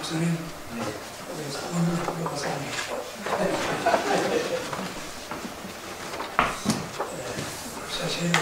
목사님, 사모님 목사님. 사실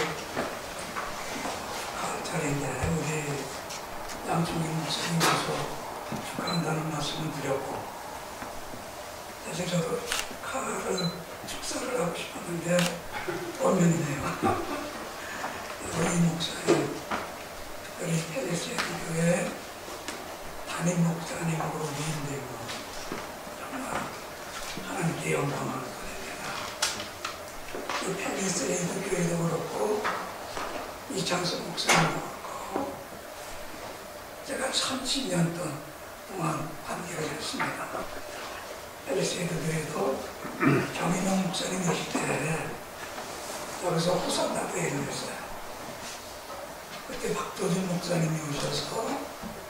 가을철인데 우리 양충인 목사님께서 축하한다는 말씀을 드렸고, 사실 저도 가을 축사를 하고 싶었는데 오면이네요. 우리 목사님, 특별히 펠리스의 교회 담임 목사님으로 위임되고 정말 하나님께 영광을 드립니다. 그 펠리스의 교회도 그렇고 이창섭 목사님도 그렇고 제가 30년 동안 관계를 했습니다. 펠리스의 교회도 정인영 목사님 오실 때 여기서 호산다고에 일했어요. 그때 박도준 목사님이 오셔서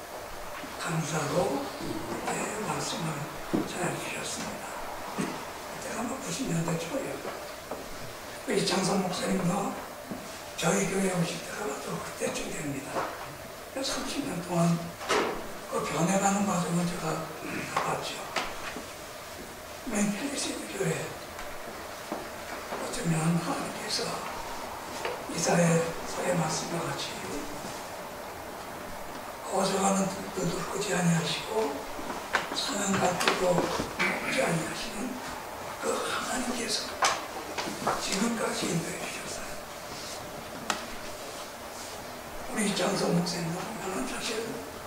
강사로 말씀을 전해주셨습니다. 그때가 90년대 초예요. 이창섭 목사님도 저희 교회에 오실 때가 또 그때쯤 됩니다. 30년 동안 그 변해가는 과정을 제가 봤죠. 맨 펠리스드 교회 어쩌면 하나님께서 이사야서의 말씀과 같이 거저가는 들도 끄지 아니하시고 사랑갈 때도 먹지 아니하시는 그 하나님께서 지금까지 인도해 주셨어요. 우리 이창섭 목사님도 보면 사실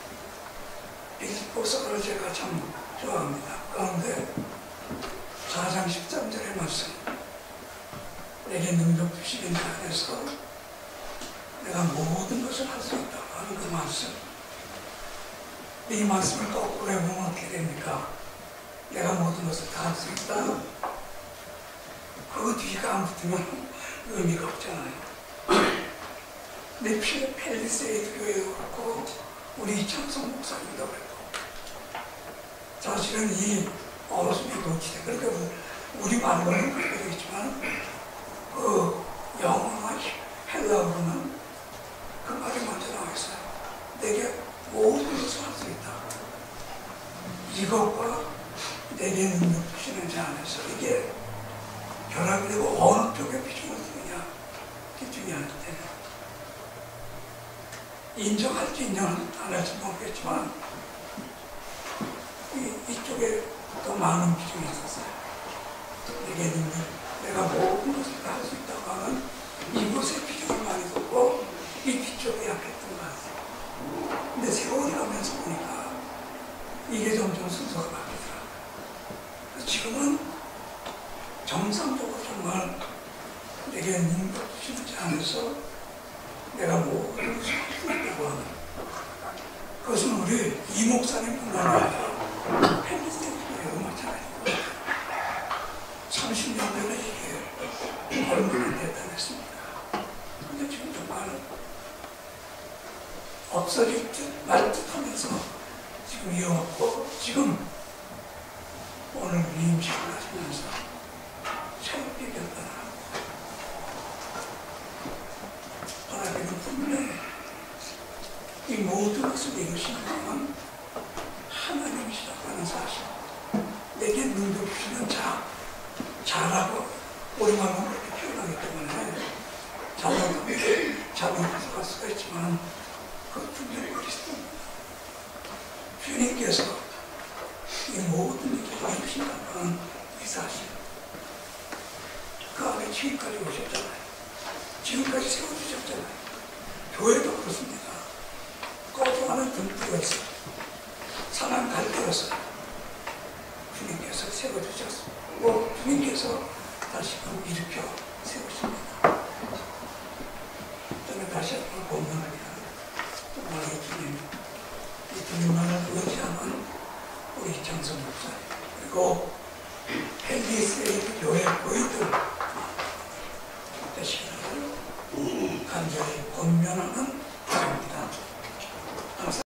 빌립보서를 제가 참 좋아합니다. 그런데 4장 13절의 말씀, 내게 능력 주시는 자 안에서 내가 모든 것을 할 수 있다고 하는 그 말씀, 이 말씀을 거꾸로 해보면 어떻게 됩니까? 내가 모든 것을 다 할 수 있다. 그 뒤가 안 붙으면 의미가 없잖아요. 내 펠리세이드 교회도 그렇고 우리 이창섭 목사님도 그렇고 사실은 이 어순이 놓치돼. 그러니까 우리 말로는 그렇게 되겠지만 그 영어나 헬라어로는 그 말이 먼저 나와 있어요. 내게 모든 것을 할 수 있다. 이것과 내게 능력 주시는 자 안에서 이게 결합이 되고 어느 쪽에 비중을 두느냐, 그게 중요한데 인정할지 인정 안 할지 모르겠지만 이쪽에 더 많은 비중이 있었어요. 내게 능력, 내가 모든 것을 다 할 수 있다고 하는 이곳에 비중을 많이 뒀고 이 뒤쪽에 약했던 것 같아요. 근데 세월이 가면서 보니까 이게 점점 순서가 바뀌더라고요. 지금은 정상적으로 정말 내게 능력 주시는 자 안에서 내가 모든 것을 할 수 있다고 하는 그것은 우리 이 목사님뿐만 아니라 펠리스테이트의 마찬가지고 30년 전에 이게 얼마나 대단했습니까? 근데 지금 정말 없어질 듯 말 듯 하면서 지금 이어왔고 지금 오늘 위임식을 하시면서 새롭게 결단하고 하나님은 분명히 이 모든 것을 이루시는 분은 하나님이시라고 하는 사실, 내게 능력 주시는 자라고 우리말로 그렇게 표현하기 때문에 자는 가져갈 수가 있지만 그 분명히 그리스도입니다. 주님께서 이 모든 일을 이루신다고 하는 이 사실, 그 안에 지금까지 오셨잖아요. 지금까지 세워주셨잖아요. 교회도 그렇습니다. 거듭하는 등불이었어요. 사랑 갈대였어요. 주님께서 세워주셨고 주님께서 다시금 일으켜 세우십니다. 저는 다시 한번 공헌합니다. 정말 이 주님만을 의지하는 우리 이창섭 목사님, 그리고 펠리세이드 교회 교인들 되시기를 간절히 권면하는